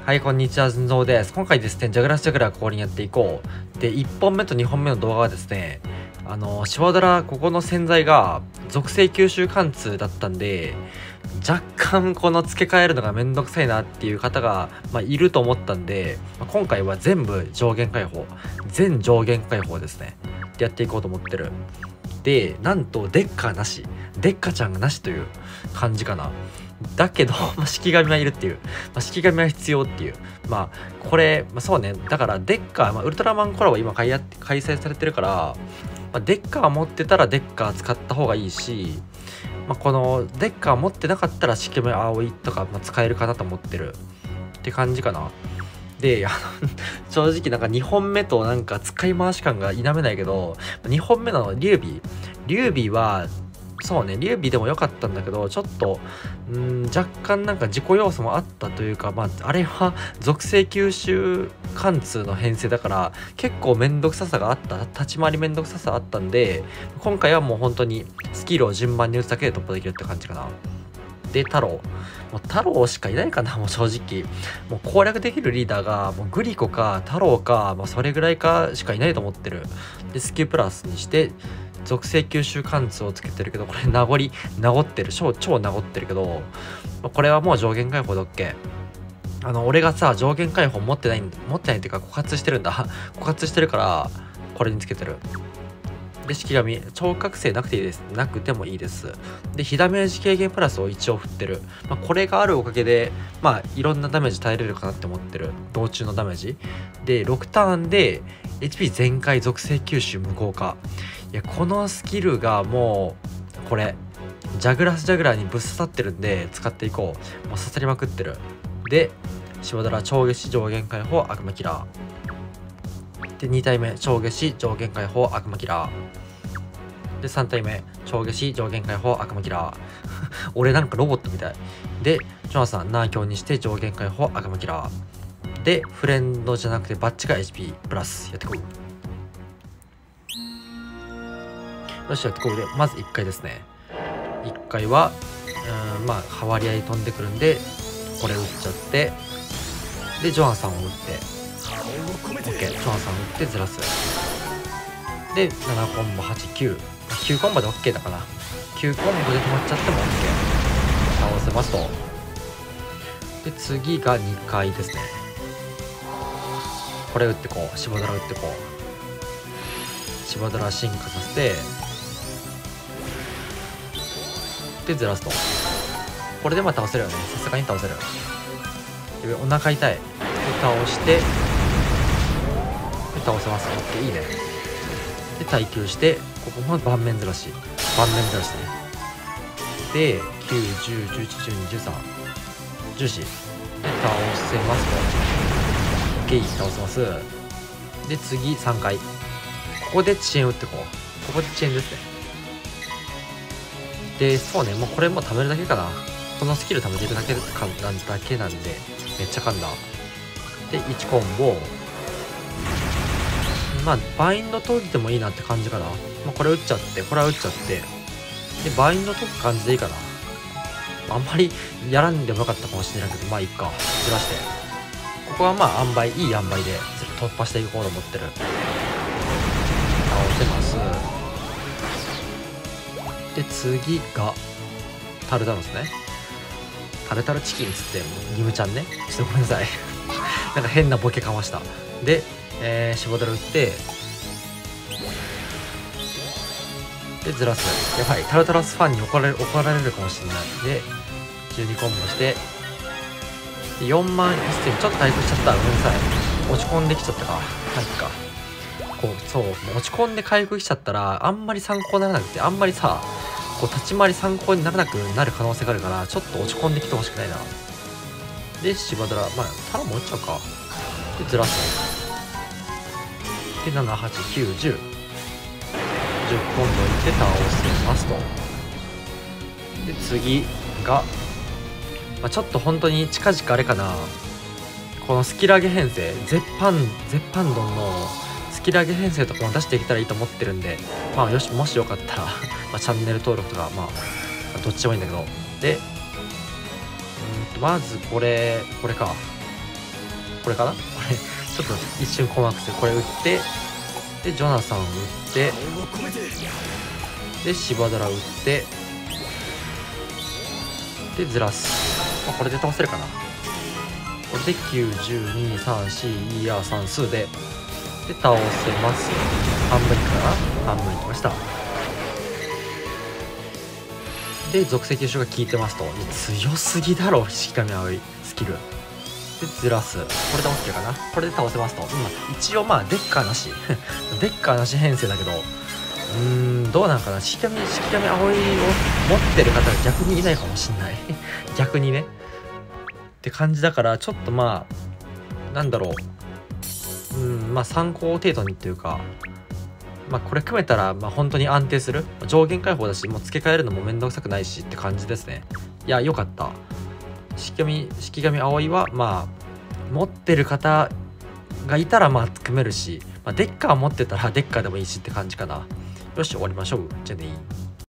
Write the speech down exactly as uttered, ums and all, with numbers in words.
はい、こんにちは、ずんぞうです。今回ですね、ジャグラスジャグラーここにやっていこう。で、いっぽんめとにほんめの動画はですね、あの、シワドラ、ここの洗剤が属性吸収貫通だったんで、若干この付け替えるのがめんどくさいなっていう方が、まあ、いると思ったんで、まあ、今回は全部上限解放、全上限解放ですね。でやっていこうと思ってる。で、なんとデッカーなし、デッカちゃんがなしという感じかな。だけど、まあ、式神はいるっていう、まあ、式神は必要っていう、まあこれ、まあ、そうね、だからデッカー、まあ、ウルトラマンコラボ今開開催されてるから、まあ、デッカー持ってたらデッカー使った方がいいし、まあ、このデッカー持ってなかったら式神葵とか、まあ、使えるかなと思ってるって感じかな。で、あの正直なんかにほんめとなんか使い回し感が否めないけど、にほんめのリュウビーリュウビーはそうね、リュウビーでも良かったんだけど、ちょっとん若干なんか自己要素もあったというか、まああれは属性吸収貫通の編成だから結構めんどくささがあった、立ち回りめんどくささあったんで、今回はもう本当にスキルを順番に打つだけで突破できるって感じかな。で、太郎。もう太郎しかいないかな、もう正直。もう攻略できるリーダーが、もうグリコか太郎か、まあ、それぐらいかしかいないと思ってる。で、スキルプラスにして、属性吸収貫通をつけてるけど、これ名残、名残ってる。超、超名残ってるけど、まあ、これはもう上限解放だっけ。あの、俺がさ、上限解放持ってない、持ってないっていうか、枯渇してるんだ。枯渇してるから、これにつけてる。で、式神、超覚醒なくていいです。なくてもいいです。で、火ダメージ軽減プラスを一応振ってる。まあ、これがあるおかげで、まあ、いろんなダメージ耐えれるかなって思ってる。道中のダメージ。で、ろくターンで、エイチピー 全開属性吸収無効化。いや、このスキルがもう、これ、ジャグラスジャグラーにぶっ刺さってるんで、使っていこう。もう刺さりまくってる。で、シワドラ超消し上限解放悪魔キラー。で、に体目超消し上限解放悪魔キラー。で、さん体目超消し上限解放悪魔キラー。俺なんかロボットみたい。で、ジョナサンナー強にして上限解放悪魔キラー。で、フレンドじゃなくてバッチが エイチピー プラスやってこう。よし、やってこう。で、まずいっかいですね。いっかいはうーんまあ変わり合い飛んでくるんで、これ打っちゃって、でジョナサンを打って OK、 ジョナサン打ってずらす。でななコンボはち、きゅう、きゅうコンボで OK だかな。きゅうコンボで止まっちゃっても OK、 倒せますと。で次がにかいですね。これ打ってこう、シバドラ打ってこう、シバドラ進化させて、でずらすと。これでまあ倒せるよね。さすがに倒せる。でお腹痛い。で倒して、で倒せます。 OK、 いいね。で耐久して、ここも盤面ずらし、盤面ずらしね。できゅう、じゅう、じゅういち、じゅうに、じゅうさん、じゅうよんで倒せますと。 OK、 倒せます。で次さんかい、ここで遅延打ってこう。ここで遅延ですね。で、そうね、もうこれも貯めるだけかな。このスキル貯めていくだけかなんだけなんで、めっちゃ噛んだ。で、いちコンボ。まあ、バインド解いてもいいなって感じかな。まあ、これ打っちゃって、これは打っちゃって、で、バインド解く感じでいいかな。あんまりやらんでもよかったかもしれないけど、まあいいか。ずらして。ここはまあ、塩梅、いい塩梅で突破していこうと思ってる。倒せます。で次がタルタロスね。タルタルチキンっつってリムちゃんね、ちょっとごめんなさいなんか変なボケかました。で、えー、シボドラ打って、でずらす。やばい、タルタロスファンに怒られる怒られるかもしれない。でじゅうにコンボして、でよんまんいっせんちょっと回復しちゃった。ごめんなさい、落ち込んできちゃったか。なんかこう、そう、落ち込んで回復しちゃったらあんまり参考にならなくて、あんまりさこう立ち回り参考にならなくなる可能性があるから、ちょっと落ち込んできてほしくないな。でシバドラ、まあタロも打っちゃうか。でずらす。でなな、はち、きゅう、じゅう、じゅうコンボいって倒せますと。で次が、まあ、ちょっと本当に近々あれかな、このスキル上げ編成、絶版絶版ドンのスキル上げ編成とかも出していけたらいいと思ってるんで、まあよし、もしよかったらまあチャンネル登録とか、まあどっちでもいいんだけど。で、うんとまずこれこれか、 これかな、これちょっと一瞬困惑する。これ打ってでジョナサン打ってでシバドラ打ってでずらす。まあ、これで倒せるかな。これできゅう、じゅう、に、さん、よん、いや算数でで倒せます。半分いくかな、半分いきました。で属性吸収が効いてますと。強すぎだろ式神葵スキルでずらす。これで OK かな。これで倒せますと。今一応まあデッカーなしデッカーなし編成だけど、うーんどうなんかな。式神式神葵を持ってる方が逆にいないかもしんない逆にねって感じだから、ちょっとまあなんだろう、うんまあ参考程度にっていうか、まあこれ組めたらまあ本当に安定する上限解放だし、もう付け替えるのもめんどくさくないしって感じですね。いや良かった。式神式神葵はまあ持ってる方がいたらまあ組めるし、まあ、デッカー持ってたらデッカーでもいいしって感じかな。よし終わりましょう。じゃあね。